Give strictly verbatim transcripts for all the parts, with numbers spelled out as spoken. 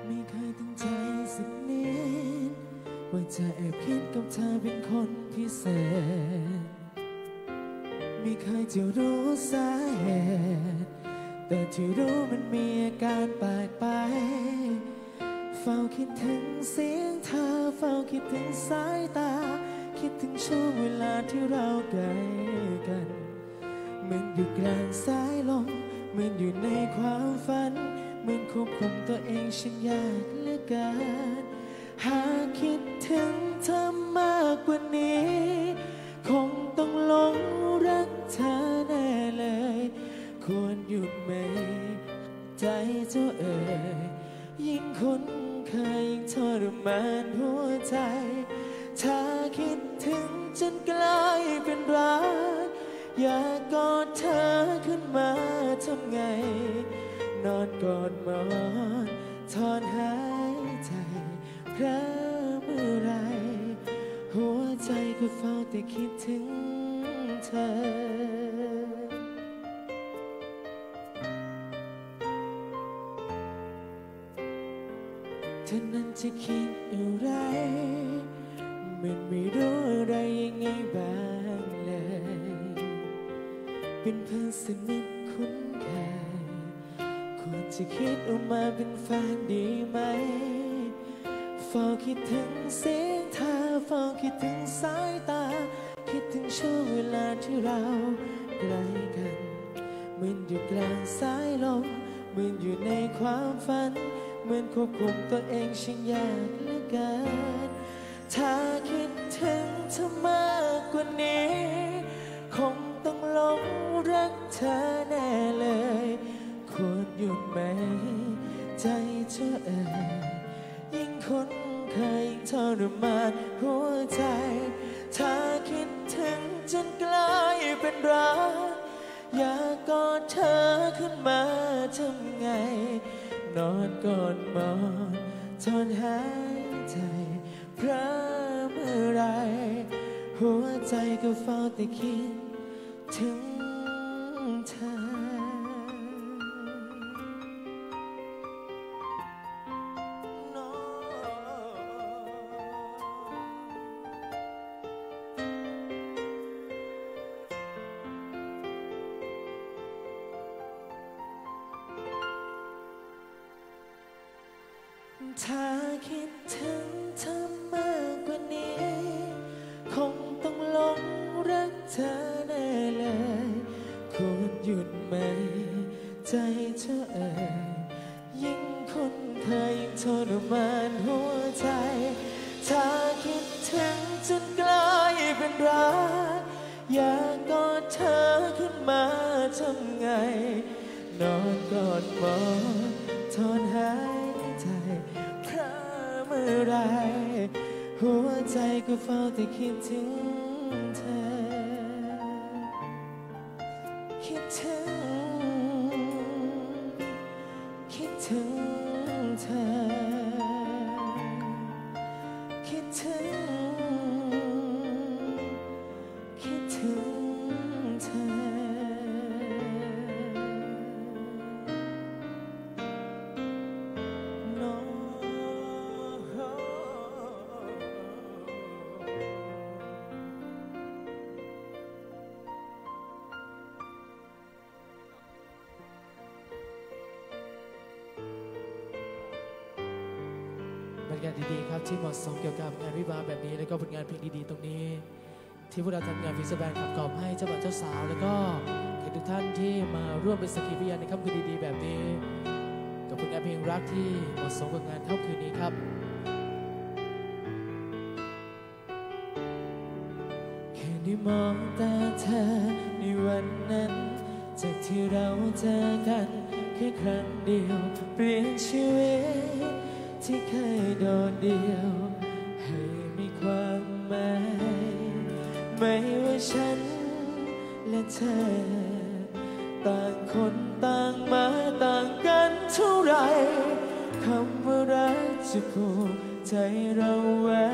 ไม่เคยตั้งใจสักนิดว่าจะแอบคิดกับเธอเป็นคนพิเศษไม่เคยจะรู้สาเหตุแต่ที่รู้มันมีอาการแปลกไปเฝ้าคิดถึงเสียงเธอเฝ้าคิดถึงสายตาคิดถึงช่วงเวลาที่เราใกล้กันเหมือนอยู่กลางสายลมเหมือนอยู่ในความฝันเหมือนควบคุมตัวเองฉันยากเหลือเกินหากคิดถึงเธอมากกว่านี้คงต้องหลงรักเธอแน่เลยควรหยุดไหมใจเจ้าเอ๋ยยิ่งคุ้นเคยยิ่งทรมานหัวใจถ้าคิดถึงจนกลายเป็นรักอยากกอดเธอขึ้นมาทำไงนอนกอดหมอนถอนหายใจเพราะเมื่อไรหัวใจก็เฝ้าแต่คิดถึงเธอเธอนั้นจะคิดอะไรมันไม่รู้อะไรยังไงบ้างเลยเป็นเพื่อนสนิทคุ้นเคยควรจะคิดออกมาเป็นแฟนดีไหมเฝ้าคิดถึงเสียงเธอเฝ้าคิดถึงสายตาคิดถึงช่วงเวลาที่เราใกล้กันเหมือนอยู่กลางสายลมเหมือนอยู่ในความฝันเหมือนควบคุมตัวเองฉันยากเหลือเกินถ้าคิดถึงเธอมากกว่านี้คงต้องหลงรักเธอแน่เลยควรหยุดไหมใจเธอเอ่ยยิ่งคุ้นเคยยิ่งทรมานหัวใจถ้าคิดถึงจนกลายเป็นรักอยากกอดเธอขึ้นมาทำไงนอนกอดหมอนถอนหายใจเพราะเมื่อไรหัวใจก็เฝ้าแต่คิดถึงเธอถ้าคิดถึงเธอมากกว่านี้คงต้องหลงรักเธอแน่เลยควรหยุดไหมใจเธอเอ่ยยิ่งคุ้นเคยยิ่งทรมานหัวใจถ้าคิดถึงจนกลายเป็นรักอยากกอดเธอขึ้นมาทำไงนอนกอดหมอนถอนหายใจเพราะเมื่อไรหัวใจก็เฝ้าแต่คิดถึงเธอคิดถึงคิดถึงเธอคิดถึงคิดถึงเธอผลงานดีๆครับที่เหมาะสมเกี่ยวกับงานวิวาห์แบบนี้แล้วก็ผลงานเพลงดีๆตรงนี้ที่พวกเราทำงานฟิสแบนขับกล่อมให้เจ้าบ่าวเจ้าสาวแล้วก็แขกทุกท่านที่มาร่วมเป็นสักขีพยานในค่ำคืนดีๆแบบนี้กับผลงานเพลงรักที่เหมาะสมกับงานค่ำคืนนี้ครับแค่ได้มองตาเธอในวันนั้นจากที่เราเจอกันแค่ครั้งเดียวเปลี่ยนชีวิตที่เคยโดดเดี่ยวให้มีความหมายไม่ว่าฉันและเธอต่างคนต่างมาต่างกันเท่าไรคำว่ารักจะผูกใจเราไว้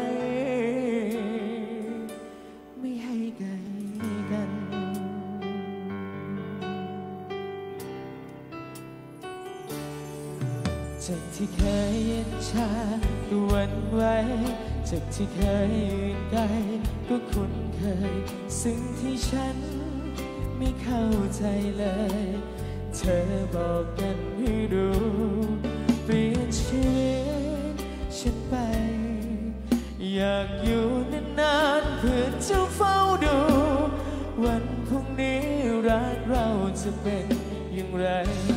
ไม่ให้ไกลกัน ถจากที่เคยเย็นชาก็หวั่นไหวจากที่เคยยืนไกลก็คุ้นเคยสิ่งที่ฉันไม่เข้าใจเลยเธอบอกกันให้รู้เปลี่ยนชีวิตฉันไปอยากอยู่นานๆเพื่อจะเฝ้าดูวันพรุ่งนี้รักเราจะเป็นอย่างไร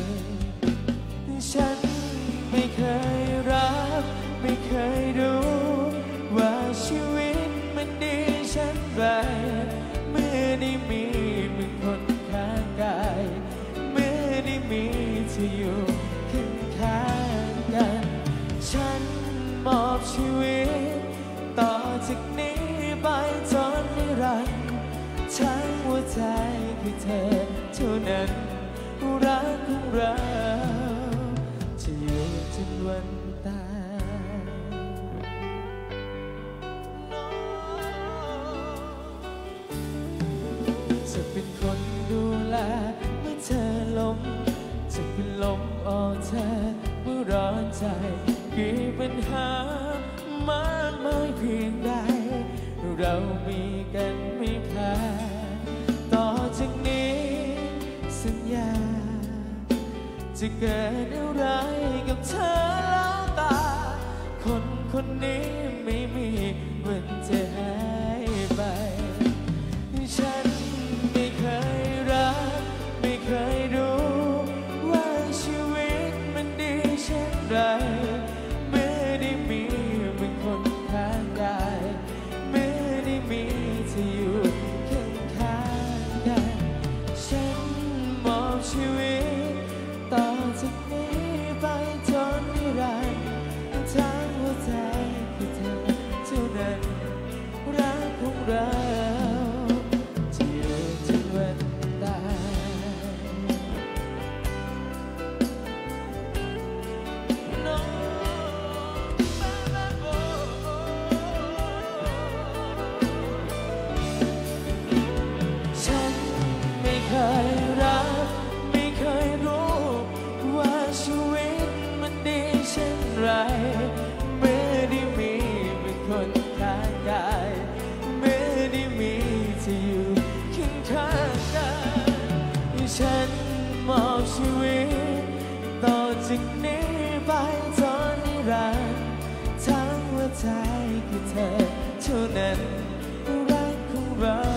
ฉันไม่เคยรักไม่เคยรู้ว่าชีวิตมันดีฉันไรเมื่อได้มีมึงคนข้างกายเมื่อได้มีเธออยู่ข้างข้างกันฉันมอบชีวิตต่อจากนี้ไปจนนิรันดร์ทั้งหัวใจคือเธอเท่านั้นรักของเราจะอยู่จนวันตายจะเป็นคนดูแลเมื่อเธอล้มจะเป็นลมออกเธอเมื่อร้อนใจกี่ปัญหามากมายเพียงใดเรามีกันไม่แพ้ต่อจากนี้สัญญาจะเกิดอะไรกับเธอแล้วตาคนคนนี้ไม่มีวันจะหายไปฉันไม่เคยรักไม่เคยรู้ว่าชีวิตมันดีเช่นไรเมื่อได้มีเป็นคนข้างกายเมื่อได้มีเธออยู่ข้างข้างกันฉันมอบชีวิตต่อจากนี้ไปจนนิรันดร์ทั้งหัวใจคือเธอเท่านั้นรักของเราจะอยู่จนวันตายฉันไม่เคยรักไม่เคยรู้ว่าชีวิตมันดีเช่นไรเมื่อได้มีเป็นคนข้างกายเมื่อได้มีเธออยู่ข้างข้างกันฉันมอบชีวิตต่อจากนี้ไปจนนิรันดร์ทั้งหัวใจคือเธอเท่านั้นรักของเรา